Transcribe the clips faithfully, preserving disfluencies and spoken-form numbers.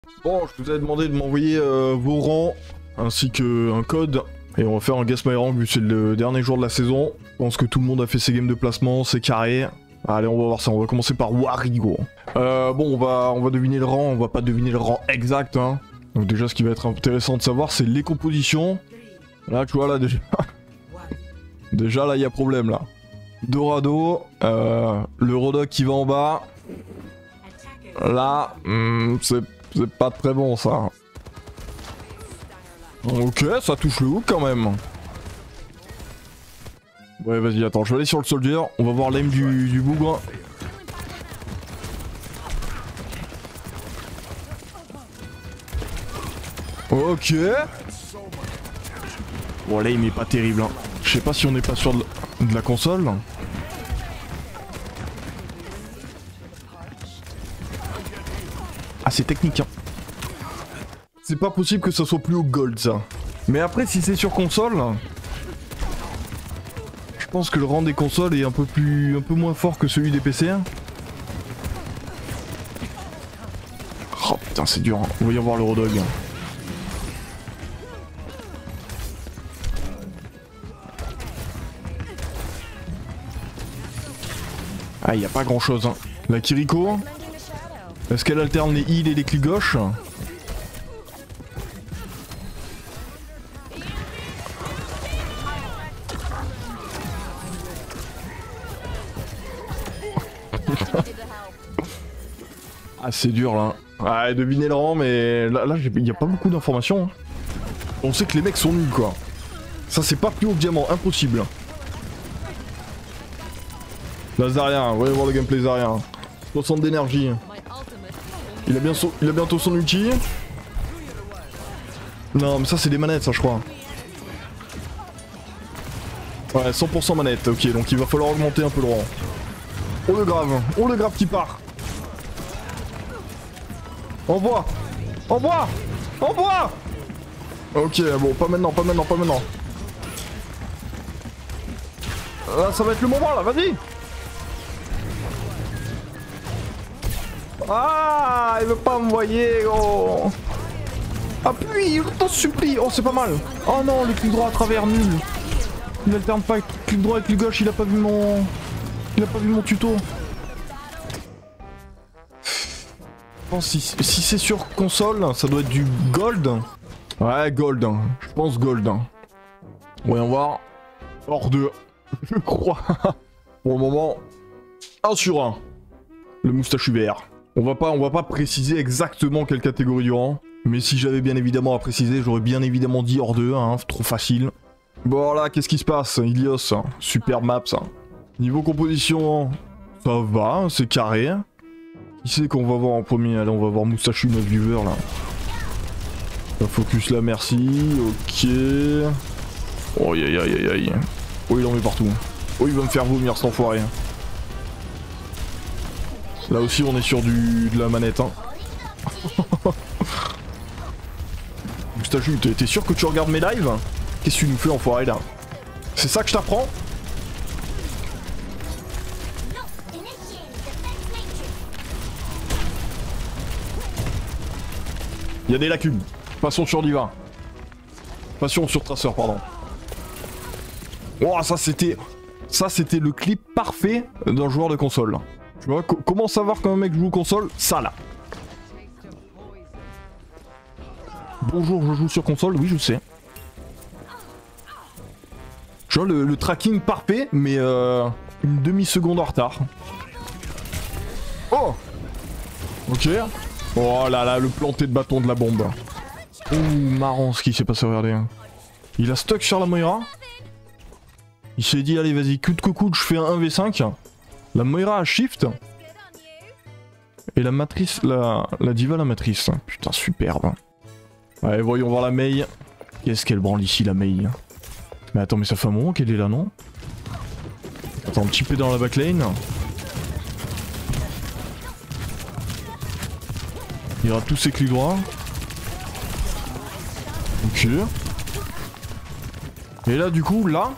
Bon, je vous avais demandé de m'envoyer euh, vos rangs, ainsi qu'un code. Et on va faire un Guess My Rank vu que c'est le dernier jour de la saison. Je pense que tout le monde a fait ses games de placement, c'est carré. Allez, on va voir ça, on va commencer par Warigo. Euh, bon, on va, on va deviner le rang, on va pas deviner le rang exact, hein. Donc déjà, ce qui va être intéressant de savoir, c'est les compositions. Là, tu vois, là, déjà... déjà, là, il y a problème, là. Dorado, euh, le Rodok qui va en bas. Là, hmm, c'est pas très bon, ça. Ok, ça touche le hook, quand même. Ouais, vas-y, attends, je vais aller sur le soldier. On va voir l'aim du, du bougre. Ok. Bon, l'aim est pas terrible. Hein. Je sais pas si on est pas sur de, de la console. Ah, c'est technique, hein. C'est pas possible que ça soit plus haut gold, ça. Mais après, si c'est sur console... Je pense que le rang des consoles est un peu plus, un peu moins fort que celui des P C. Oh putain, c'est dur. Hein. Voyons voir le Rodog. Ah, y a pas grand chose. Hein. La Kiriko, est-ce qu'elle alterne les heals et les clics gauche? Ah, c'est dur là. Ouais, deviner le rang, mais là, là il n'y a pas beaucoup d'informations. Hein. On sait que les mecs sont nuls, quoi. Ça, c'est pas plus haut que diamant, impossible. Là, Zarya, voyons voir le gameplay Zarya. soixante d'énergie. Il a, bien so il a bientôt son ulti. Non, mais ça, c'est des manettes, ça, je crois. Ouais, cent pour cent manette, ok, donc il va falloir augmenter un peu le rang. Oh le grave, oh le grave qui part. Envoie! Envoie! Envoie! Ok, bon, pas maintenant, pas maintenant, pas maintenant. Là, ça va être le moment, là, vas-y! Ah, il veut pas m'envoyer, gros! Appuie, je t'en supplie! Oh, c'est pas mal! Oh non, le clic droit à travers, nul! Il alterne pas clic droit et clic gauche, il a pas vu mon... Il a pas vu mon tuto. Si, si c'est sur console, ça doit être du gold. Ouais, gold. Je pense gold. Voyons voir. Hors deux. Je crois. Pour le moment, un sur un. Le moustachu vert. On va pas, on va pas préciser exactement quelle catégorie du rang. Mais si j'avais bien évidemment à préciser, j'aurais bien évidemment dit hors deux. Hein, trop facile. Bon là, qu'est-ce qui se passe? Ilios. Super map ça. Niveau composition, ça va, c'est carré. Qui c'est qu'on va voir en premier? Allez, on va voir Moustachu, notre viewer là. Ça focus là, merci. Ok. Oh aïe aïe aïe aïe. Oh, il en met partout. Oh, il va me faire vomir cet enfoiré. Là aussi, on est sur du de la manette. Hein. Moustachu, t'es sûr que tu regardes mes lives? Qu'est-ce que tu nous fais, enfoiré là? C'est ça que je t'apprends? Il y a des lacunes. Passons sur Diva. Passons sur Tracer, pardon. Oh, ça c'était... Ça c'était le clip parfait d'un joueur de console. Tu vois, co comment savoir quand un mec joue console? Ça là. Bonjour, je joue sur console, oui je sais. Tu vois, le, le tracking parfait, mais euh, une demi-seconde en retard. Oh! Ok. Oh là là, le planté de bâton de la bombe. Ouh, marrant ce qui s'est passé, regardez. Il a stuck sur la Moira. Il s'est dit, allez, vas-y, cut coucou, je fais un un v cinq. La Moira a shift. Et la matrice, la, la diva la matrice. Putain, superbe. Allez, voyons voir la Mei. Qu'est-ce qu'elle branle ici, la Mei? Mais attends, mais ça fait un moment qu'elle est là, non? Attends, un petit peu dans la backlane. Il y aura tous ses clics droits. Ok. Et là, du coup, là...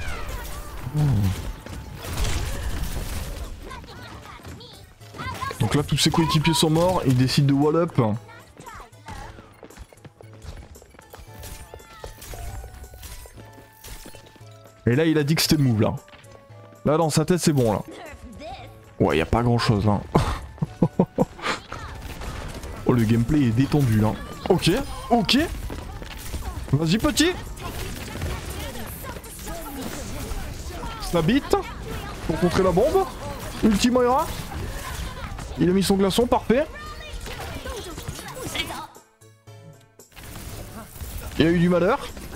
Donc Donc là tous ses coéquipiers sont morts, il décide de wall up. Et là il a dit que c'était le move là. Là dans sa tête c'est bon là. Ouais, y a pas grand chose là. Oh, le gameplay est détendu là. Ok, ok. Vas-y petit. Ça bite. Pour contrer la bombe. Ulti Moira. Il a mis son glaçon, parfait. Il a eu du malheur.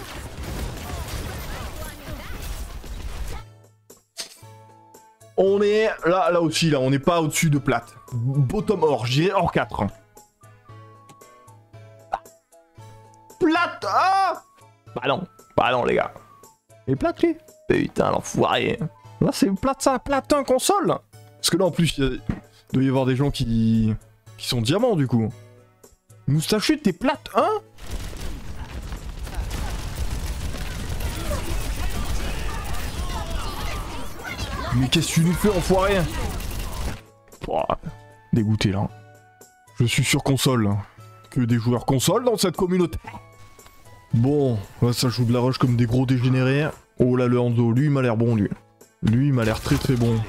On est là, là aussi, là, on n'est pas au-dessus de plate. Bottom or, j'irai hors quatre. Plate. Ah, bah non, bah non les gars. Et plate lui. Putain l'enfoiré. Là c'est plate ça, platin console. Parce que là en plus, il doit y avoir des gens qui... qui sont diamants du coup. Moustachu, t'es plate, hein? Mais qu'est-ce que tu nous fais, enfoiré? Oh, dégoûté là. Je suis sur console. Que des joueurs console dans cette communauté. Bon, là ça joue de la rush comme des gros dégénérés. Oh là le Hanzo, lui il m'a l'air bon lui. Lui il m'a l'air très très bon.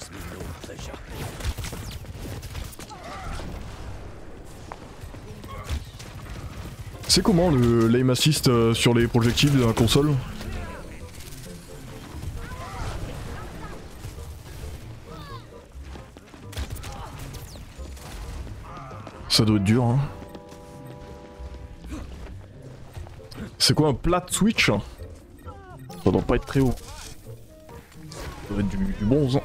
C'est comment le l'aim assist euh, sur les projectiles de la console? Ça doit être dur hein. C'est quoi un plat switch? Ça doit pas être très haut. Ça doit être du, du bronze.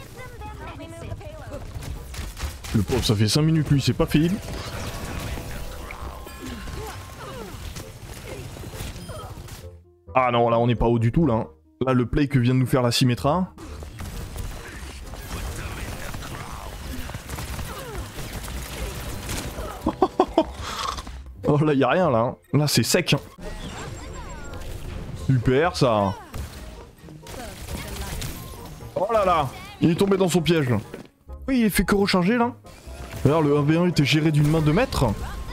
Le pauvre ça fait cinq minutes lui, c'est pas fini. Ah non là on n'est pas haut du tout là. Là le play que vient de nous faire la Symmetra. Oh là y a rien là. Hein. Là c'est sec. Hein. Super ça. Oh là là. Il est tombé dans son piège là. Oui il fait que recharger là. D'ailleurs le un v un était géré d'une main de maître.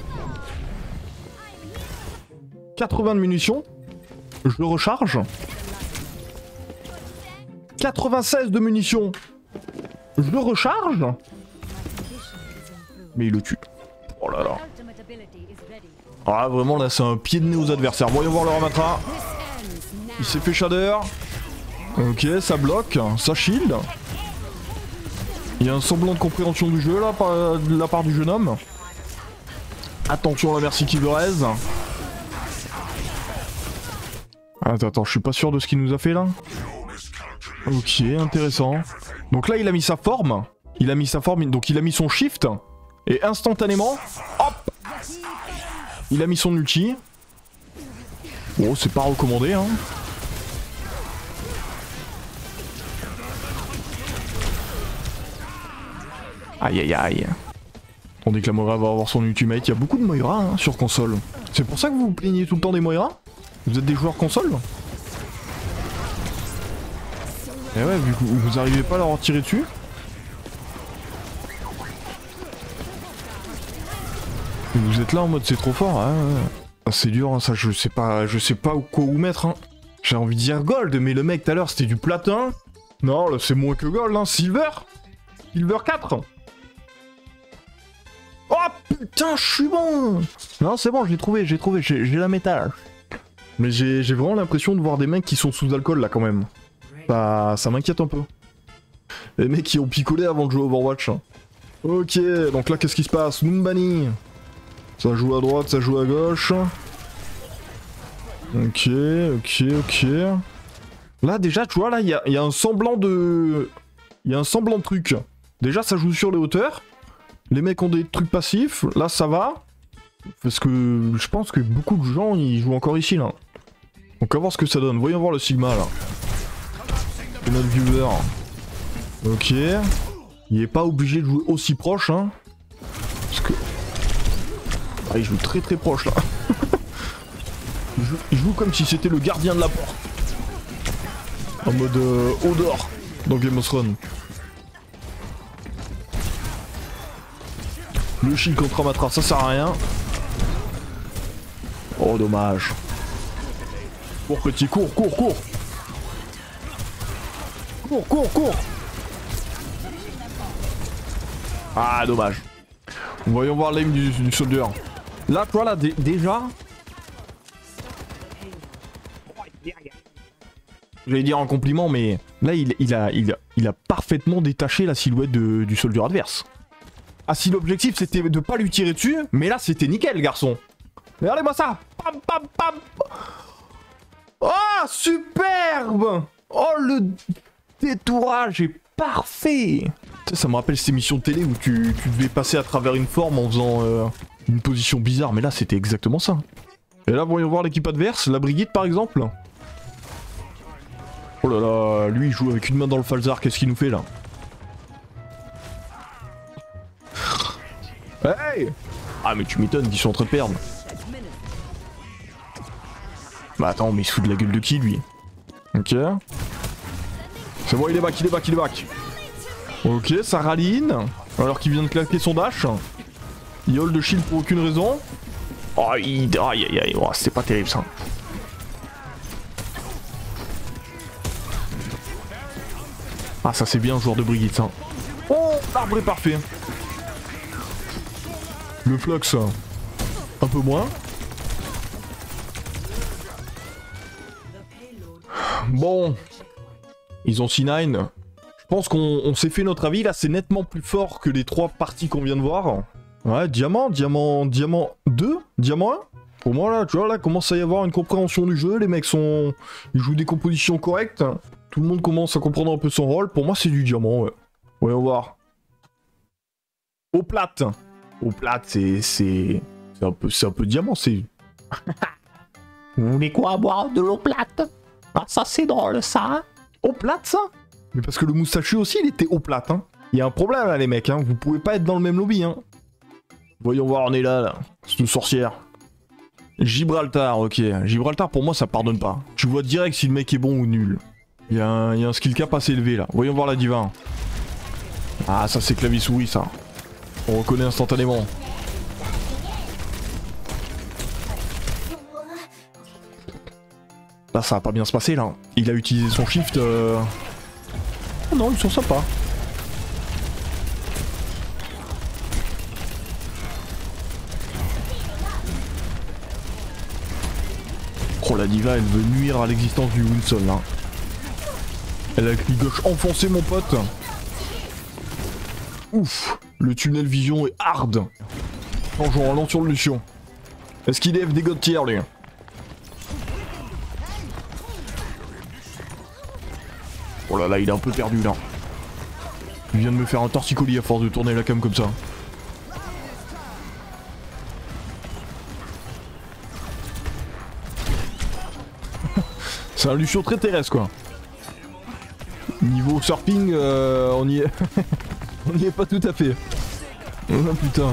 quatre-vingts de munitions. Je le recharge. quatre-vingt-seize de munitions. Je le recharge. Mais il le tue. Oh là là. Ah vraiment là c'est un pied de nez aux adversaires. Voyons voir le Ramatra. Il s'est fait shader. Ok ça bloque. Ça shield. Il y a un semblant de compréhension du jeu là par, de la part du jeune homme. Attention la merci qui le raise. Attends, attends, je suis pas sûr de ce qu'il nous a fait là. Ok, intéressant. Donc là, il a mis sa forme. Il a mis sa forme, donc il a mis son shift. Et instantanément, hop, il a mis son ulti. Bon, c'est pas recommandé, hein. Aïe aïe aïe. Tandis que la Moira va avoir son ultimate. Il y a beaucoup de Moira hein, sur console. C'est pour ça que vous vous plaignez tout le temps des Moira? Vous êtes des joueurs console? Et ouais, vu que vous arrivez pas à leur tirer dessus. Vous êtes là en mode c'est trop fort, hein. Ah, c'est dur, hein, ça je sais pas, je sais pas quoi vous mettre. Hein. J'ai envie de dire gold, mais le mec tout à l'heure c'était du platin. Non, là c'est moins que gold, hein, silver. Silver quatre. Oh putain, je suis bon. Non, c'est bon, j'ai trouvé, j'ai trouvé, j'ai la métal. Mais j'ai vraiment l'impression de voir des mecs qui sont sous alcool là quand même. Ça, ça m'inquiète un peu. Les mecs qui ont picolé avant de jouer Overwatch. Ok, donc là qu'est-ce qui se passe? Numbani. Ça joue à droite, ça joue à gauche. Ok, ok, ok. Là déjà, tu vois, là, il y, y a un semblant de... Il y a un semblant de truc. Déjà, ça joue sur les hauteurs. Les mecs ont des trucs passifs. Là, ça va. Parce que je pense que beaucoup de gens, ils jouent encore ici, là. Donc, on va voir ce que ça donne. Voyons voir le Sigma, là. Et notre viewer. Ok. Il est pas obligé de jouer aussi proche, hein. Parce que... Ah, il joue très très proche, là. il, joue, il joue comme si c'était le gardien de la porte. En mode euh, Odor dans Game of Thrones. Le shield contre Amatra, ça sert à rien. Oh, dommage. Cours, petit, cours, cours, cours. Cours, cours, cours. Ah, dommage. Voyons voir l'aim du, du soldier. Là, toi, là, déjà... J'allais dire un compliment, mais là, il, il, a, il, a, il a parfaitement détaché la silhouette de, du soldier adverse. Ah, si l'objectif, c'était de pas lui tirer dessus, mais là, c'était nickel, garçon. Regardez-moi ça. Pam, pam, pam. Oh, superbe. Oh, le détourage est parfait. Tu sais, ça me rappelle ces émissions de télé où tu, tu devais passer à travers une forme en faisant euh, une position bizarre, mais là, c'était exactement ça. Et là, voyons voir l'équipe adverse, la Brigitte, par exemple. Oh là là, lui il joue avec une main dans le falzar, qu'est-ce qu'il nous fait là? Hey! Ah mais tu m'étonnes qu'ils sont en train de perdre. Bah attends, mais il se fout de la gueule de qui lui? Ok. C'est bon, il est back, il est back, il est back. Ok, ça ralline. Alors qu'il vient de claquer son dash. Il hold de shield pour aucune raison. Oh, il... aïe aïe aïe, oh, c'est pas terrible ça. Ah ça c'est bien joueur de Brigitte ça. Oh l'arbre est parfait. Le flux un peu moins. Bon. Ils ont C neuf. Je pense qu'on s'est fait notre avis là, c'est nettement plus fort que les trois parties qu'on vient de voir. Ouais, diamant, diamant, diamant deux, diamant un. Pour moi là, tu vois là, commence à y avoir une compréhension du jeu, les mecs sont... Ils jouent des compositions correctes. Tout le monde commence à comprendre un peu son rôle. Pour moi, c'est du diamant, ouais. Voyons voir. Eau plate. Eau plate, c'est... C'est un peu, c'est un peu diamant, c'est... Vous voulez quoi boire de l'eau plate? Ah, ça, c'est drôle, ça. Eau plate, ça? Mais parce que le moustachu aussi, il était eau plate, hein. Il y a un problème, là, les mecs, hein. Vous pouvez pas être dans le même lobby, hein. Voyons voir, on est là, là. C'est une sorcière. Gibraltar, ok. Gibraltar, pour moi, ça pardonne pas. Tu vois direct si le mec est bon ou nul. Il y, y a un skill cap assez élevé là. Voyons voir la diva. Ah ça c'est clavier souris ça. On reconnaît instantanément. Là ça va pas bien se passer là. Il a utilisé son shift. Euh... Oh non ils sont sympas. Oh la diva elle veut nuire à l'existence du Winston là. Elle a le clic gauche enfoncé mon pote. Ouf, le tunnel vision est hard. Changeons, allons sur le Lucian. Est-ce qu'il est F des god tier lui? Oh là là, il est un peu perdu là. Il vient de me faire un torticolis à force de tourner la cam comme ça. C'est un Lucian très terrestre quoi. Niveau surfing, euh, on y est... on y est pas tout à fait. Oh putain.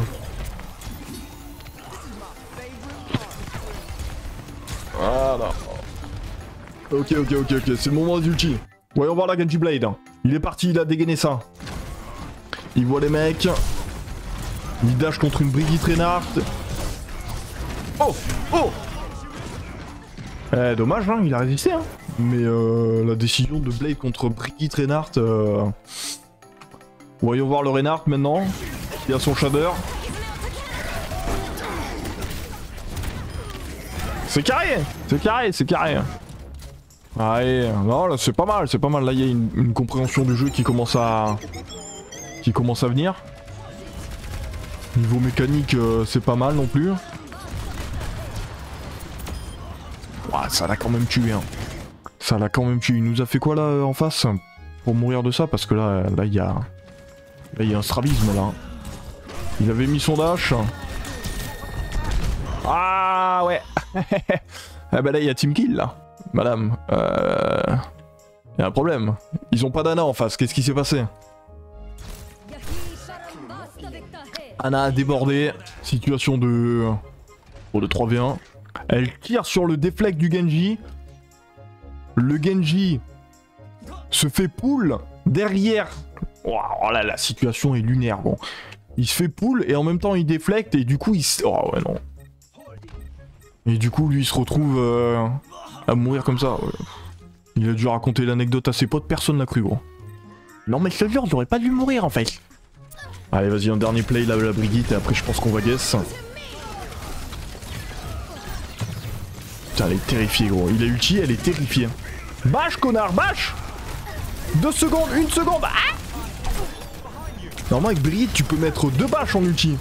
Voilà. Ok, ok, ok, ok, c'est le moment d'ulti. Voyons voir la Genji Blade. Il est parti, il a dégainé ça. Il voit les mecs. Il dash contre une Brigitte Reinhardt. Oh, oh. Eh, dommage, hein, il a résisté, hein. Mais euh, la décision de Blade contre Brigitte Reinhardt... Euh... Voyons voir le Reinhardt maintenant. Il a son shader. C'est carré. C'est carré, c'est carré. Allez, non là c'est pas mal, c'est pas mal. Là il y a une, une compréhension du jeu qui commence à... Qui commence à venir. Niveau mécanique, euh, c'est pas mal non plus. Ouah, ça l'a quand même tué, hein. Ça l'a quand même tué. Il nous a fait quoi là en face? Pour mourir de ça, parce que là, là il y a... Là il y a un strabisme là. Il avait mis son dash. Ah ouais. Ah bah là il y a team kill là. Madame. Euh... Il y a un problème. Ils ont pas d'Anna en face. Qu'est-ce qui s'est passé? Anna a débordé. Situation de... Oh, de trois v un. Elle tire sur le déflect du Genji. Le Genji se fait pull derrière. Oh là, la situation est lunaire. Bon. Il se fait pull et en même temps il déflecte et du coup il se... Oh ouais non. Et du coup lui il se retrouve euh, à mourir comme ça. Ouais. Il a dû raconter l'anecdote à ses potes, personne n'a cru gros. Non mais je te jure, j'aurais pas dû mourir en fait. Allez vas-y un dernier play là la Brigitte et après je pense qu'on va guess. Putain elle est terrifiée gros, il a ulti, elle est terrifiée. Bâche connard, bâche. Deux secondes, une seconde. Ah normalement avec Brigitte tu peux mettre deux bâches en ulti.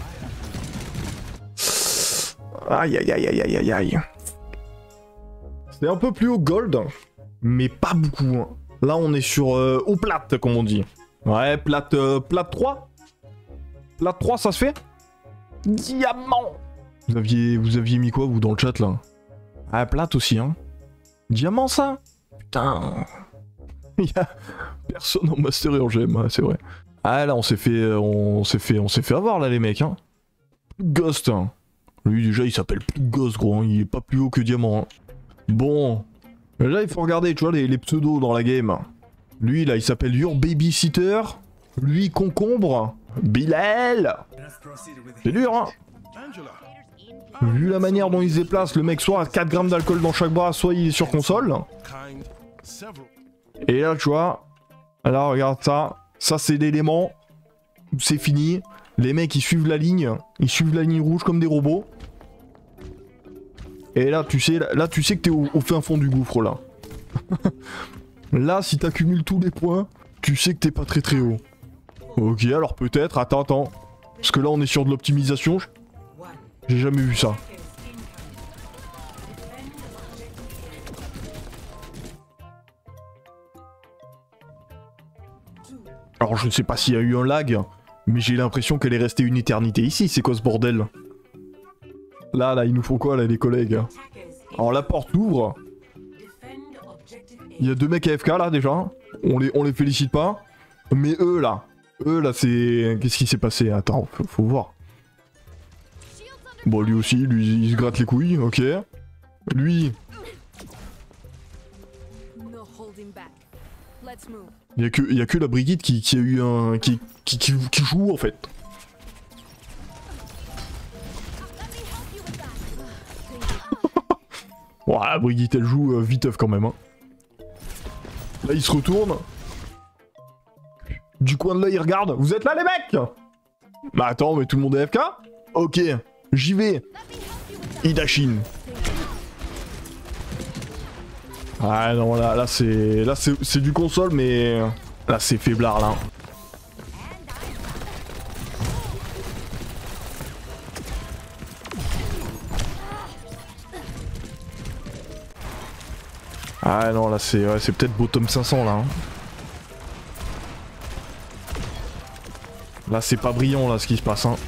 Aïe aïe aïe aïe aïe aïe aïe. C'est un peu plus haut gold, mais pas beaucoup. Hein. Là on est sur euh, haut plate comme on dit. Ouais plate, euh, plate trois. Plate trois ça se fait. Diamant. Vous aviez, vous aviez mis quoi vous dans le chat là? Ah plate aussi hein. Diamant ça. Putain. Il y a personne en master et en G M, ouais, c'est vrai. Ah là on s'est fait, on s'est fait, on s'est fait avoir là les mecs hein. Ghost. Hein. Lui déjà il s'appelle Ghost gros, hein. Il est pas plus haut que Diamant. Hein. Bon. Là il faut regarder tu vois les, les pseudos dans la game. Lui là il s'appelle Your Babysitter. Lui Concombre. Bilal. C'est dur hein. Vu la manière dont il se déplace, le mec soit a quatre grammes d'alcool dans chaque bras, soit il est sur console. Et là tu vois, là regarde ça. Ça c'est l'élément, c'est fini. Les mecs ils suivent la ligne, ils suivent la ligne rouge comme des robots. Et là tu sais, là tu sais que t'es au, au fin fond du gouffre là. Là si t'accumules tous les points, tu sais que t'es pas très très haut. Ok alors peut-être, attends attends. Parce que là on est sur de l'optimisation. J'ai jamais vu ça. Alors je ne sais pas s'il y a eu un lag, mais j'ai l'impression qu'elle est restée une éternité ici, c'est quoi ce bordel? Là, là, il nous faut quoi là les collègues? Alors la porte ouvre. Il y a deux mecs A F K là déjà, on les, on les félicite pas. Mais eux là, eux là c'est... Qu'est-ce qui s'est passé? Attends, faut, faut voir. Bon lui aussi, lui il se gratte les couilles, ok. Lui... Il y a que, il y a que la Brigitte qui, qui a eu un... Qui, qui, qui, qui joue en fait. Ouais, la Brigitte elle joue euh, viteuf quand même. Hein. Là il se retourne. Du coin de l'œil il regarde. Vous êtes là les mecs? Bah attends, mais tout le monde est A F K? Ok, j'y vais. Idashin. Ah non là, là c'est là c'est du console mais là c'est faiblard là. Ah non là c'est ouais, c'est peut-être bottom cinq cents là. Hein. Là c'est pas brillant là ce qui se passe hein.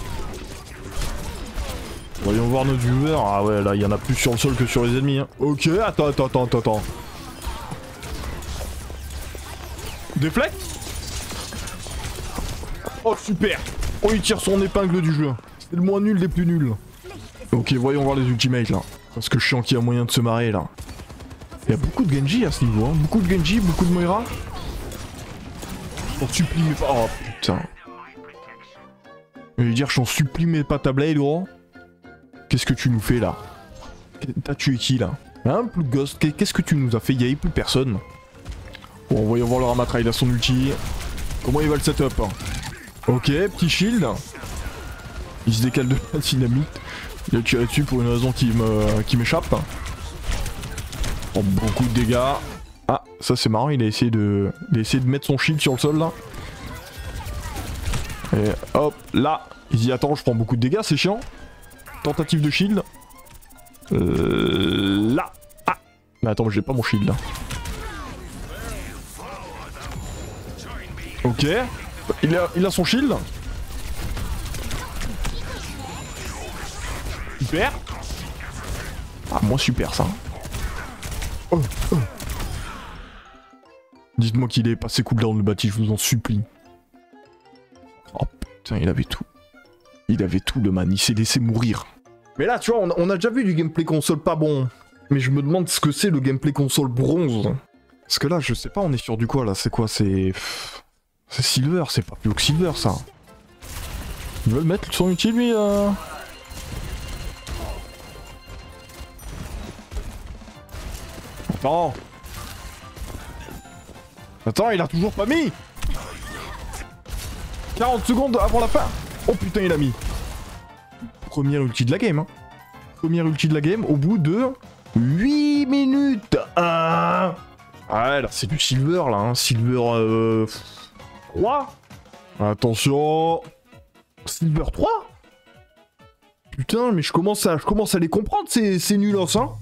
Voyons voir notre viewer. Ah ouais là il y en a plus sur le sol que sur les ennemis hein. Ok attends attends attends attends attends. Déflect. Oh super. Oh il tire son épingle du jeu. C'est le moins nul des plus nuls. Ok voyons voir les ultimates là. Parce que je sens qu'il y a moyen de se marrer là. Il y a beaucoup de Genji à ce niveau hein. Beaucoup de Genji, beaucoup de Moira. J'en supplie mais pas... Oh putain. Je veux dire j'en supplie mais pas ta blade gros. Qu'est-ce que tu nous fais là? T'as tué qui là? Hein, plus de Ghost, qu'est-ce que tu nous as fait? Il y avait plus personne. Bon, voyons voir le Ramatra, il a son ulti. Comment il va le setup? Ok, petit shield. Il se décale de la dynamite. Il a tiré dessus pour une raison qui me, qui m'échappe. Oh, beaucoup de dégâts. Ah, ça c'est marrant, il a essayé de, il a essayé de mettre son shield sur le sol là. Et hop, là, il dit attends, je prends beaucoup de dégâts, c'est chiant. Tentative de shield. Euh, là. Ah. Mais attends, j'ai pas mon shield là. Ok. Il a, il a son shield. Super. Ah, moins super ça. Oh, oh. Dites-moi qu'il est passé cooldown le bâti, je vous en supplie. Oh putain, il avait tout. Il avait tout le man, il s'est laissé mourir. Mais là, tu vois, on a, on a déjà vu du gameplay console pas bon. Mais je me demande ce que c'est le gameplay console bronze. Parce que là, je sais pas, on est sur du quoi là? C'est quoi? C'est... C'est silver, c'est pas plus haut que silver ça. Il veut le mettre son ulti lui euh... Attends. Attends, il a toujours pas mis. quarante secondes avant la fin. Oh putain, il a mis. Première ulti de la game. Hein. Première ulti de la game au bout de huit minutes. Ah, ah là, c'est du silver là. Hein. Silver euh... trois. Attention. Silver trois. Putain, mais je commence à, je commence à les comprendre, ces, ces nulos, hein.